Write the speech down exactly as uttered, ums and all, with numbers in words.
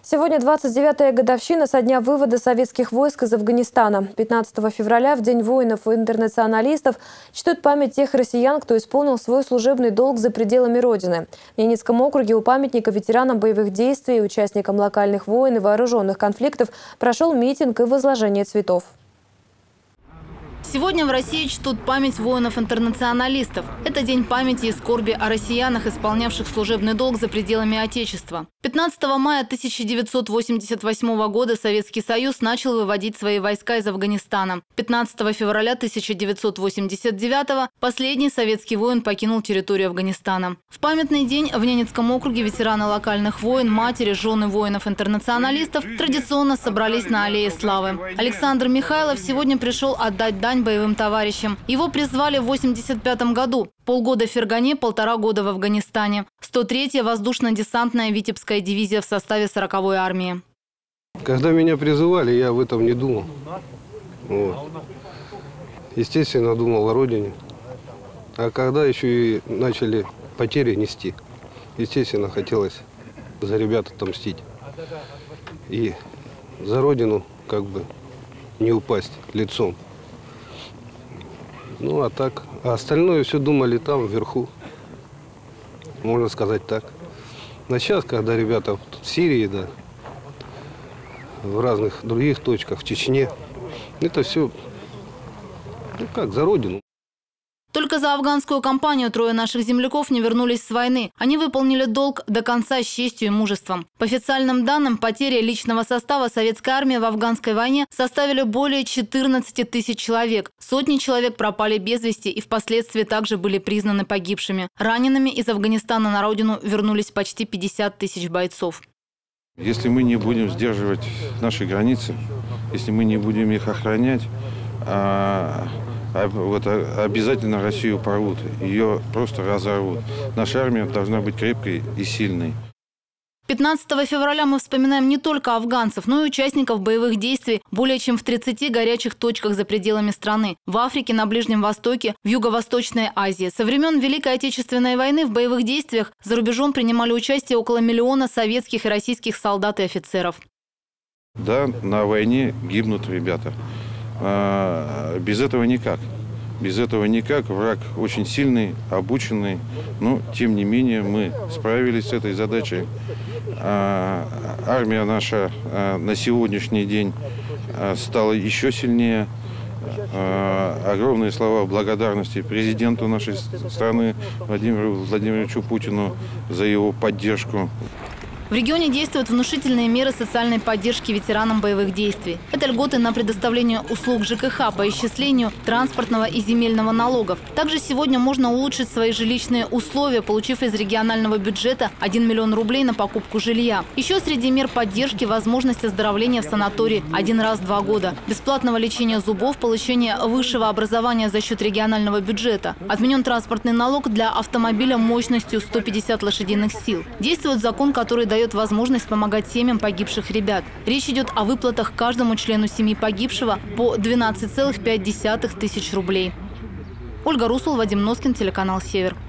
Сегодня двадцать девятая годовщина со дня вывода советских войск из Афганистана. пятнадцатого февраля, в День воинов и интернационалистов, чтут память тех россиян, кто исполнил свой служебный долг за пределами Родины. В Ненецком округе у памятника ветеранам боевых действий и участникам локальных войн и вооруженных конфликтов прошел митинг и возложение цветов. Сегодня в России чтут память воинов-интернационалистов. Это день памяти и скорби о россиянах, исполнявших служебный долг за пределами Отечества. пятнадцатого мая тысяча девятьсот восемьдесят восьмого года Советский Союз начал выводить свои войска из Афганистана. пятнадцатого февраля тысяча девятьсот восемьдесят девятого последний советский воин покинул территорию Афганистана. В памятный день в Ненецком округе ветераны локальных войн, матери, жены воинов-интернационалистов традиционно собрались на Аллее Славы. Александр Михайлов сегодня пришел отдать дань боевым товарищам. Его призвали в восемьдесят пятом году. Полгода в Фергане, полтора года в Афганистане. сто третья воздушно-десантная Витебская дивизия в составе сороковой армии. Когда меня призывали, я об этом не думал. Вот. Естественно, думал о родине. А когда еще и начали потери нести, естественно, хотелось за ребят отомстить. И за родину как бы не упасть лицом. Ну, а так, а остальное все думали там, вверху, можно сказать так. Но сейчас, когда ребята в Сирии, да, в разных других точках, в Чечне, это все, ну как, за родину. Только за афганскую кампанию трое наших земляков не вернулись с войны. Они выполнили долг до конца с честью и мужеством. По официальным данным, потери личного состава советской армии в афганской войне составили более четырнадцати тысяч человек. Сотни человек пропали без вести и впоследствии также были признаны погибшими. Ранеными из Афганистана на родину вернулись почти пятьдесят тысяч бойцов. Если мы не будем сдерживать наши границы, если мы не будем их охранять, а... Вот обязательно Россию порвут, ее просто разорвут. Наша армия должна быть крепкой и сильной. пятнадцатого февраля мы вспоминаем не только афганцев, но и участников боевых действий более чем в тридцати горячих точках за пределами страны. В Африке, на Ближнем Востоке, в Юго-Восточной Азии. Со времен Великой Отечественной войны в боевых действиях за рубежом принимали участие около миллиона советских и российских солдат и офицеров. Да, на войне гибнут ребята. Без этого никак. Без этого никак. Враг очень сильный, обученный. Но, тем не менее, мы справились с этой задачей. Армия наша на сегодняшний день стала еще сильнее. Огромные слова благодарности президенту нашей страны Владимиру Владимировичу Путину за его поддержку. В регионе действуют внушительные меры социальной поддержки ветеранам боевых действий. Это льготы на предоставление услуг ЖКХ по исчислению транспортного и земельного налогов. Также сегодня можно улучшить свои жилищные условия, получив из регионального бюджета один миллион рублей на покупку жилья. Еще среди мер поддержки возможность оздоровления в санатории один раз в два года, бесплатного лечения зубов, получения высшего образования за счет регионального бюджета. Отменен транспортный налог для автомобиля мощностью сто пятьдесят лошадиных сил. Действует закон, который дает дает возможность помогать семьям погибших ребят. Речь идет о выплатах каждому члену семьи погибшего по двенадцать целых пять десятых тысяч рублей. Ольга Русул, Вадим Носкин, телеканал «Север».